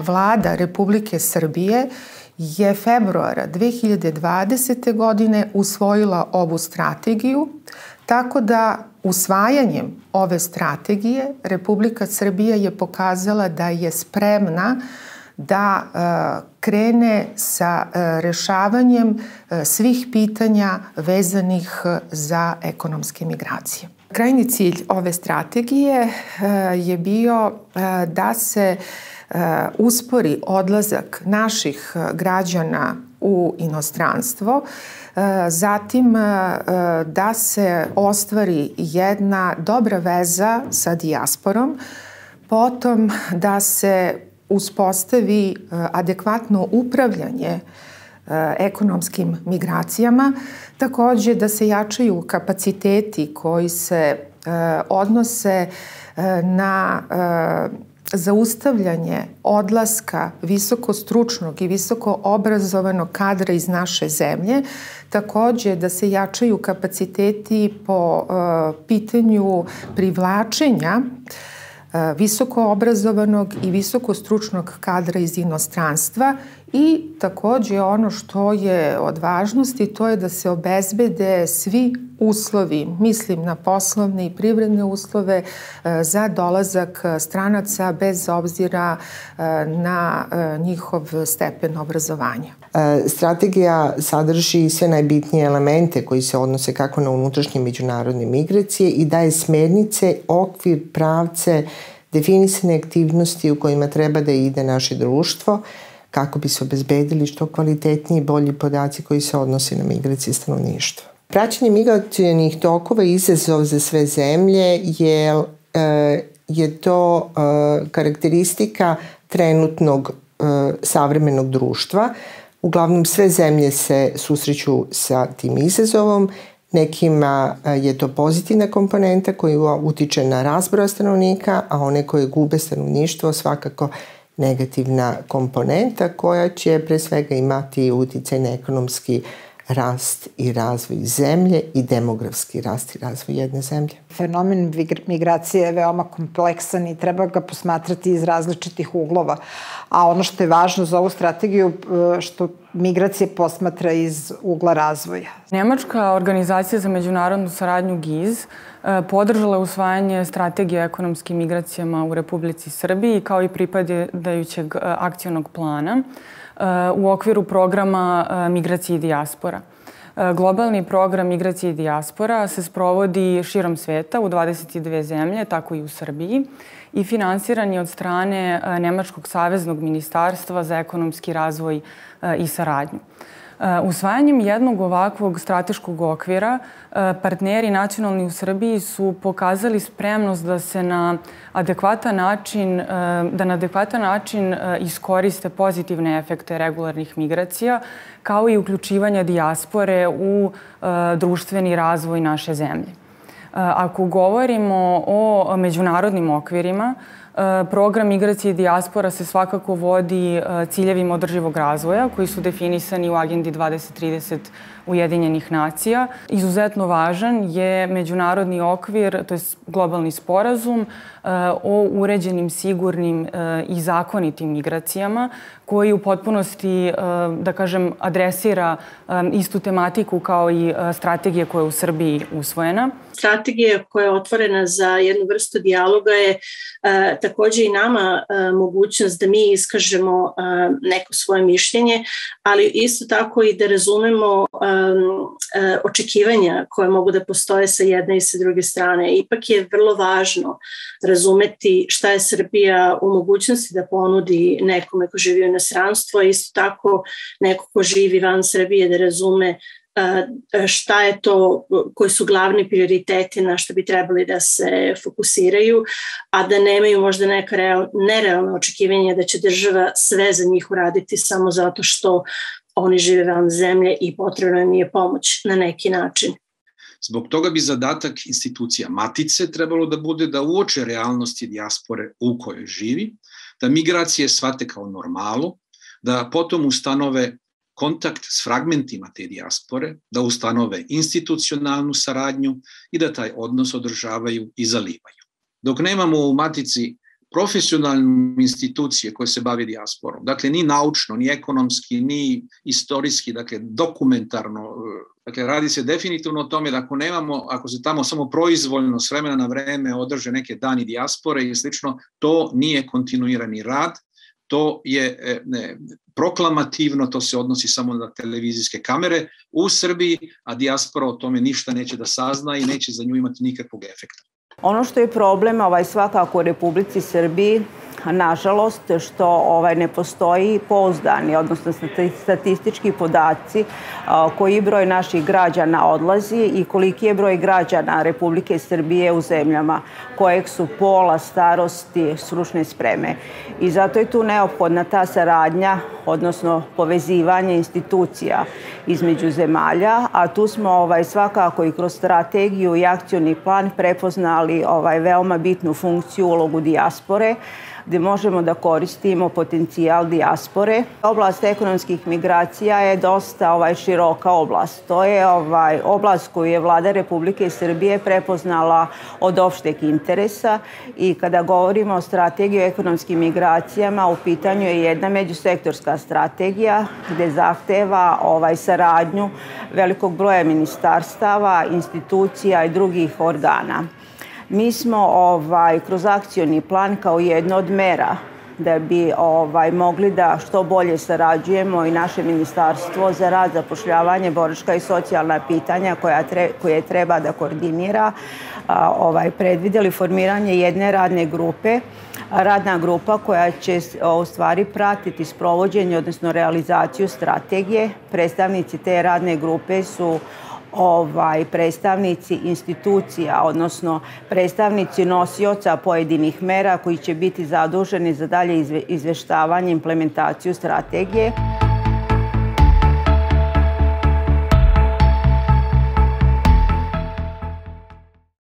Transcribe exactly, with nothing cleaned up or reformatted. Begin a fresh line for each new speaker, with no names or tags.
Vlada Republike Srbije je februara dve hiljade dvadesete. godine usvojila ovu strategiju, tako da usvajanjem ove strategije Republika Srbija je pokazala da je spremna da krene sa rešavanjem svih pitanja vezanih za ekonomske migracije. Krajnji cilj ove strategije je bio da se uspori odlazak naših građana u inostranstvo, zatim da se ostvari jedna dobra veza sa dijasporom, potom da se uspostavi adekvatno upravljanje ekonomskim migracijama, takođe da se jačaju kapaciteti koji se odnose na zaustavljanje odlaska visokostručnog i visoko obrazovanog kadra iz naše zemlje, takođe da se jačaju kapaciteti po pitanju privlačenja visoko obrazovanog i visoko stručnog kadra iz inostranstva i takođe ono što je od važnosti, to je da se obezbede svi uslovi, mislim na poslovne i privredne uslove za dolazak stranaca bez obzira na njihov stepen obrazovanja.
Strategija sadrži sve najbitnije elemente koji se odnose kako na unutrašnje međunarodne migracije i daje smernice, okvir, pravce, definisane aktivnosti u kojima treba da ide naše društvo kako bi se obezbedili što kvalitetniji i bolji podaci koji se odnose na migracije stanovništva. Praćenje migracionih tokova je izazov za sve zemlje jer je to karakteristika trenutnog savremenog društva. Uglavnom sve zemlje se susreću sa tim izazovom. Nekima je to pozitivna komponenta koja utiče na rast broja stanovnika, a one koje gube stanovništvo svakako negativna komponenta koja će pre svega imati uticaj na ekonomski rast i razvoj zemlje i demografski rast i razvoj jedne zemlje.
Fenomen migracije je veoma kompleksan i treba ga posmatrati iz različitih uglova. A ono što je važno za ovu strategiju, što migracije posmatra iz ugla razvoja.
Nemačka organizacija za međunarodnu saradnju G I Z podržala usvajanje strategije o ekonomskim migracijama u Republici Srbiji kao i pripadajućeg akcionog plana u okviru programa Migracije i dijaspora. Globalni program Migracije i dijaspora se sprovodi širom sveta u dvadeset dve zemlje, tako i u Srbiji, i finansiran je od strane Nemačkog saveznog ministarstva za ekonomski razvoj i saradnju. Usvajanjem jednog ovakvog strateškog okvira partneri nacionalni u Srbiji su pokazali spremnost da se na adekvatan način, da na adekvatan način iskoriste pozitivne efekte regularnih migracija, kao i uključivanja dijaspore u društveni razvoj naše zemlje. Ako govorimo o međunarodnim okvirima, program Migracije i dijaspora se svakako vodi ciljevima održivog razvoja koji su definisani u Agendi dvadeset trideset Ujedinjenih nacija. Izuzetno važan je međunarodni okvir, to je globalni sporazum o uređenim, sigurnim i zakonitim migracijama koji u potpunosti, da kažem, adresira istu tematiku kao i strategija koja je u Srbiji usvojena.
Strategija koja je otvorena za jednu vrstu dijaloga je takođe i nama mogućnost da mi iskažemo neko svoje mišljenje, ali isto tako i da razumemo očekivanja koje mogu da postoje sa jedne i sa druge strane. Ipak je vrlo važno razumeti šta je Srbija u mogućnosti da ponudi nekome ko živi u inostranstvu, a isto tako neko ko živi van Srbije da razume šta je to, koji su glavni prioriteti na što bi trebali da se fokusiraju, a da nemaju možda neka nerealna očekivanja da će država sve za njih uraditi samo zato što oni žive van zemlje i potrebno im je pomoć na neki način.
Zbog toga bi zadatak institucija matice trebalo da bude da uoče realnosti dijaspore u kojoj živi, da migracije shvate kao normalu, da potom ustanove kontakt s fragmentima te dijaspore, da ustanove institucionalnu saradnju i da taj odnos održavaju i zalivaju. Dok nemamo u matici profesionalne institucije koje se bave dijasporom. Dakle, ni naučno, ni ekonomski, ni istorijski, dakle, dokumentarno. Dakle, radi se definitivno o tome da ako nemamo, ako se tamo samo proizvoljno s vremena na vreme održe neke dani dijaspore i slično, to nije kontinuirani rad, to je ne, proklamativno, to se odnosi samo na televizijske kamere u Srbiji, a dijaspora o tome ništa neće da sazna i neće za nju imati nikakvog efekta.
Ono što je problem ovaj, svakako u Republici Srbiji, nažalost, što ovaj, ne postoji pouzdani, odnosno statistički podaci koji broj naših građana odlazi i koliki je broj građana Republike Srbije u zemljama kojeg su pola, starosti, stručne spreme. I zato je tu neophodna ta saradnja, odnosno povezivanje institucija između zemalja, a tu smo ovaj, svakako i kroz strategiju i akcioni plan prepoznali ovaj, veoma bitnu funkciju, ulogu dijaspore, gde možemo da koristimo potencijal dijaspore. Oblast ekonomskih migracija je dosta ovaj, široka oblast. To je ovaj, oblast koju je Vlada Republike Srbije prepoznala od opšteg interesa i kada govorimo o strategiji o ekonomskim migracijama, u pitanju je jedna međusektorska strategija gde zahteva ovaj, saradnju velikog broja ministarstava, institucija i drugih organa. Mi smo ovaj, kroz akcioni plan kao jedno od mera da bi ovaj, mogli da što bolje sarađujemo i naše ministarstvo za rad, zapošljavanje, boračka i socijalna pitanja koja tre, koje treba da koordinira, a, ovaj, predvideli formiranje jedne radne grupe, radna grupa koja će u stvari pratiti sprovođenje, odnosno realizaciju strategije. Predstavnici te radne grupe su Ovaj, predstavnici institucija, odnosno predstavnici nosioca pojedinih mera koji će biti zaduženi za dalje izveštavanje i implementaciju strategije.